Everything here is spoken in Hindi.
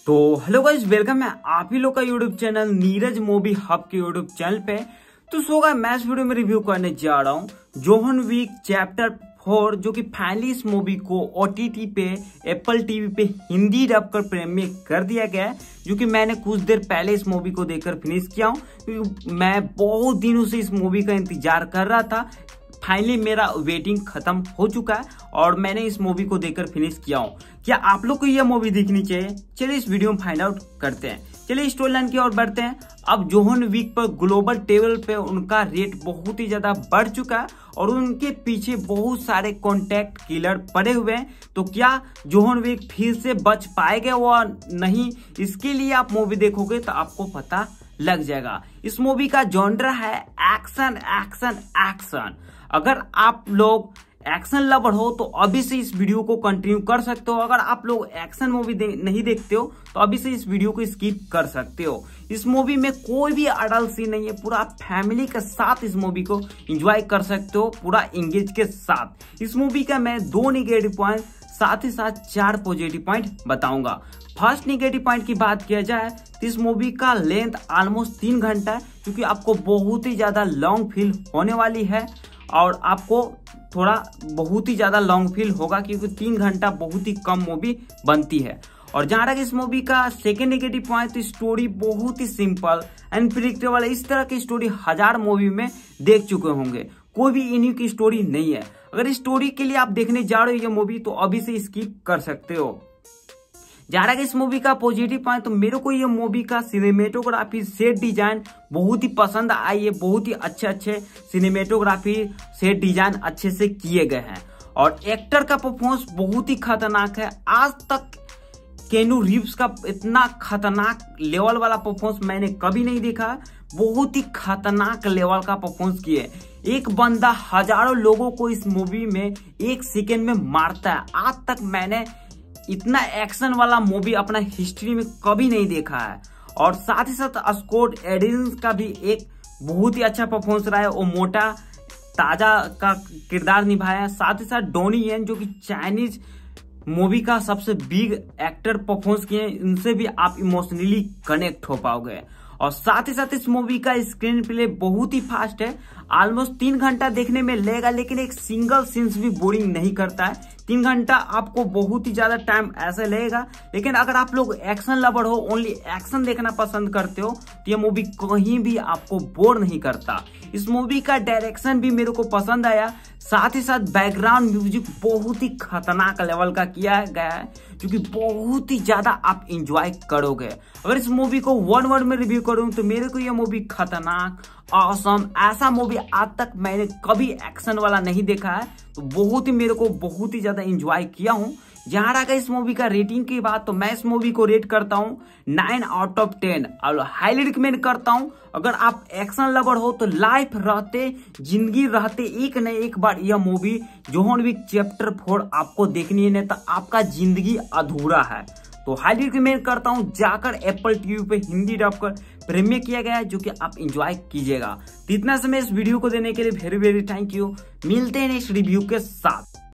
तो हेलो गाइस, वेलकम है आप ही लोग का YouTube channel Neeraj movie hub के यूट्यूब चैनल पे। तो सो गाइस, मैं इस वीडियो में रिव्यू करने जा रहा हूँ जोहन वीक चैप्टर 4, जो कि फाइनली इस मूवी को ओटीटी पे एप्पल टीवी पे हिंदी डब कर प्रीमियर कर दिया गया है, जो कि मैंने कुछ देर पहले इस मूवी को देखकर फिनिश किया हूँ, क्योंकि मैं बहुत दिनों से इस मूवी का इंतजार कर रहा था। फाइनली मेरा वेटिंग खत्म हो चुका है और मैंने इस मूवी को देखकर फिनिश किया हूँ। क्या आप लोग को यह मूवी देखनी चाहिए? चलिए इस वीडियो में फाइंड आउट करते हैं। चलिए स्टोरी लाइन की ओर बढ़ते हैं। अब जोहन वीक पर ग्लोबल टेबल पे उनका रेट बहुत ही ज्यादा बढ़ चुका है और उनके पीछे बहुत सारे कॉन्टैक्ट किलर पड़े हुए हैं। तो क्या जोहन वीक फिर से बच पाएगा वो नहीं, इसके लिए आप मूवी देखोगे तो आपको पता लग जाएगा। इस मूवी का जॉनर है एक्शन एक्शन एक्शन। अगर आप लोग एक्शन लवर हो तो अभी से इस वीडियो को कंटिन्यू कर सकते हो। अगर आप लोग एक्शन मूवी नहीं देखते हो तो अभी से इस वीडियो को स्किप कर सकते हो। इस मूवी में कोई भी अडल्ट सीन नहीं है, पूरा फैमिली के साथ इस मूवी को एंजॉय कर सकते हो, पूरा एंगेज के साथ। इस मूवी का मैं 2 निगेटिव पॉइंट साथ ही साथ 4 पॉजिटिव पॉइंट बताऊंगा। फर्स्ट निगेटिव पॉइंट की बात किया जाए तो इस मूवी का लेंथ ऑलमोस्ट 3 घंटा है, क्योंकि आपको बहुत ही ज्यादा लॉन्ग फील होने वाली है और आपको थोड़ा बहुत ही ज्यादा लॉन्ग फील होगा, क्योंकि 3 घंटा बहुत ही कम मूवी बनती है। और जहां तक इस मूवी का सेकेंड नेगेटिव पॉइंट, तो स्टोरी बहुत ही सिंपल एंड प्रिडिक्टेबल। इस तरह की स्टोरी 1000 मूवी में देख चुके होंगे, कोई भी इन्हीं की स्टोरी नहीं है। अगर इस स्टोरी के लिए आप देखने जा रहे हो ये मूवी तो अभी से स्किप कर सकते हो। जहां तक इस मूवी का पॉजिटिव पॉइंट, तो मेरे को ये मूवी का सिनेमेटोग्राफी, सेट डिजाइन बहुत ही पसंद आई है। बहुत ही अच्छे सिनेमेटोग्राफी, सेट डिजाइन अच्छे से किए गए हैं और एक्टर का परफॉर्मेंस बहुत ही खतरनाक है। आज तक केनू रीव्स का इतना खतरनाक लेवल वाला परफॉर्मेंस मैंने कभी नहीं देखा। बहुत ही खतरनाक लेवल का परफॉर्मेंस किए। एक बंदा हजारों लोगों को इस मूवी में 1 सेकेंड में मारता है। आज तक मैंने इतना एक्शन वाला मूवी अपना हिस्ट्री में कभी नहीं देखा है। और साथ ही साथ स्कॉट एडिल्स का भी एक बहुत ही अच्छा परफॉर्मेंस रहा है। वो मोटा ताजा का किरदार निभाया। साथ ही साथ डोनी येन, जो कि चाइनीज मूवी का सबसे बिग एक्टर परफॉर्मेंस किए, इनसे भी आप इमोशनली कनेक्ट हो पाओगे। और साथ ही साथ इस मूवी का स्क्रीन प्ले बहुत ही फास्ट है। ऑलमोस्ट 3 घंटा देखने में लगेगा, लेकिन एक सिंगल सीन्स भी बोरिंग नहीं करता है। 3 घंटा आपको बहुत ही ज्यादा टाइम ऐसे लगेगा, लेकिन अगर आप लोग एक्शन लवर हो, ओनली एक्शन देखना पसंद करते हो, तो ये मूवी कहीं भी आपको बोर नहीं करता। इस मूवी का डायरेक्शन भी मेरे को पसंद आया। साथ ही साथ बैकग्राउंड म्यूजिक बहुत ही खतरनाक लेवल का किया गया है, जो कि बहुत ही ज्यादा आप इंजॉय करोगे। अगर इस मूवी को 1 वर्ड में रिव्यू करूं तो मेरे को यह मूवी खतरनाक, ऑसम, ऐसा मूवी आज तक मैंने कभी एक्शन वाला नहीं देखा है। तो बहुत ही मेरे को बहुत ही ज्यादा इंजॉय किया हूँ। जहां रहा इस मूवी का रेटिंग की बात, तो मैं इस मूवी को रेट करता हूँ 9 आउट ऑफ 10 और हाईली रिकमेंड करता हूँ। अगर आप एक्शन लवर हो तो लाइफ रहते, जिंदगी रहते एक न एक बार यह मूवी जोहन वीक चैप्टर 4 आपको देखनी है, नहीं तो आपका जिंदगी अधूरा है। तो हाईली रिकमेंड करता हूँ जाकर एप्पल टीवी पे हिंदी डब कर प्रीमियर किया गया है, जो कि आप एंजॉय कीजिएगा। तो इतना समय इस वीडियो को देने के लिए वेरी वेरी थैंक यू। मिलते हैं नेक्स्ट रिव्यू के साथ।